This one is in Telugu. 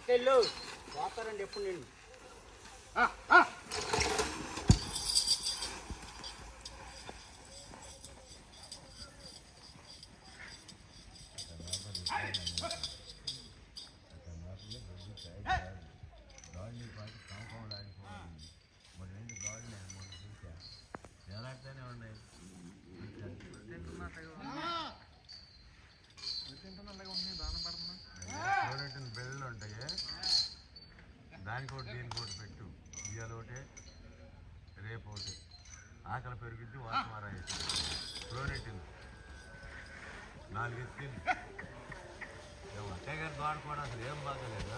ఎక్కెళ్ళు పోతారండి ఎప్పుడు నేను బెల్లు ఉంటాయి దానికి ఒకటి దీనికి ఒకటి పెట్టు ఇవాళ ఒకటి రేపు ఒకటి ఆకలి పెరుగుద్ది వాసమారా ఫ్లోరెటిన్ 4 ఎత్తింది అట్టే గారి ద్వారా కూడా అసలు ఏం బాగలేదు